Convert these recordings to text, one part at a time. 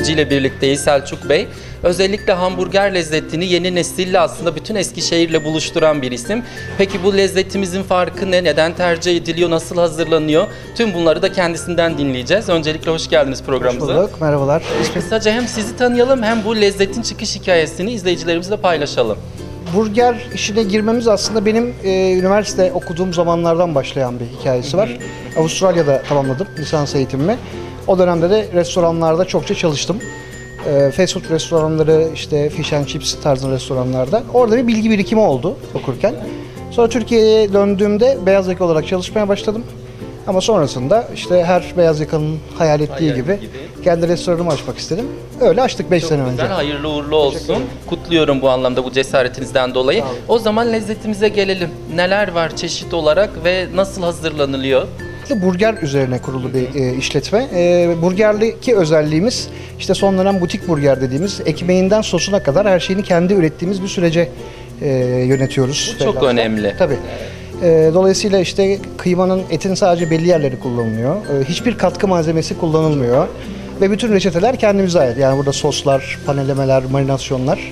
ile birlikteyiz, Selçuk Bey. Özellikle hamburger lezzetini yeni nesille aslında bütün Eskişehir'le buluşturan bir isim. Peki bu lezzetimizin farkı ne? Neden tercih ediliyor? Nasıl hazırlanıyor? Tüm bunları da kendisinden dinleyeceğiz. Öncelikle hoş geldiniz programımıza. Hoş bulduk, merhabalar. Kısaca hem sizi tanıyalım hem bu lezzetin çıkış hikayesini izleyicilerimizle paylaşalım. Burger işine girmemiz aslında benim üniversite okuduğum zamanlardan başlayan bir hikayesi var. Avustralya'da tamamladım lisans eğitimimi. O dönemde de restoranlarda çokça çalıştım. Fast food restoranları, işte fish and chips tarzı restoranlarda. Orada bir bilgi birikimi oldu okurken. Sonra Türkiye'ye döndüğümde beyaz yaka olarak çalışmaya başladım. Ama sonrasında işte her beyaz yakanın hayal ettiği gibi kendi restoranımı açmak istedim. Öyle açtık 5 sene önce. Güzel, hayırlı uğurlu olsun. Kutluyorum bu anlamda bu cesaretinizden dolayı. O zaman lezzetimize gelelim. Neler var çeşit olarak ve nasıl hazırlanılıyor? Burger üzerine kurulu bir işletme. Burgerdeki özelliğimiz işte son dönem butik burger dediğimiz ekmeğinden sosuna kadar her şeyini kendi ürettiğimiz bir sürece yönetiyoruz. Bu çok önemli. Tabii. Dolayısıyla işte kıymanın, etin sadece belli yerleri kullanılıyor. Hiçbir katkı malzemesi kullanılmıyor. Ve bütün reçeteler kendimize ait. Yani burada soslar, panelemeler, marinasyonlar.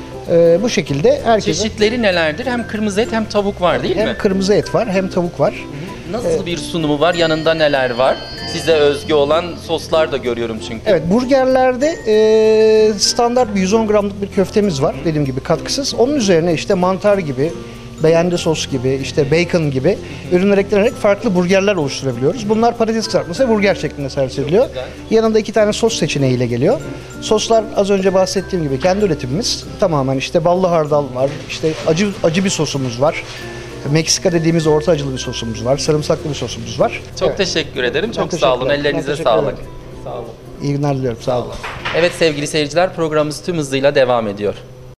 Bu şekilde herkese... Çeşitleri nelerdir? Hem kırmızı et hem tavuk var değil mi? Hem kırmızı et var hem tavuk var. Nasıl bir sunumu var? Yanında neler var? Size özgü olan soslar da görüyorum çünkü. Evet, burgerlerde standart bir 110 gramlık bir köftemiz var. Dediğim gibi katkısız. Onun üzerine işte mantar gibi, beğendi sos gibi, işte bacon gibi ürünler eklenerek farklı burgerler oluşturabiliyoruz. Bunlar patates kızartması ve burger şeklinde servis ediliyor. Yanında 2 tane sos seçeneğiyle geliyor. Soslar az önce bahsettiğim gibi kendi üretimimiz. Tamamen işte ballı hardal var, işte acı bir sosumuz var. Meksika dediğimiz orta acılı bir sosumuz var. Sarımsaklı bir sosumuz var. Çok teşekkür ederim. Çok sağ olun. Ellerinize sağlık. Sağ olun. İyi günler diliyorum. Sağ olun. Evet sevgili seyirciler, programımız tüm hızıyla devam ediyor.